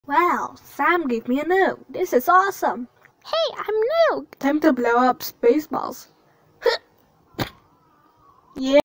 Wow, Sam gave me a nuke. This is awesome. Hey, I'm Nuke. Time to blow up Spaceballs. Yeah.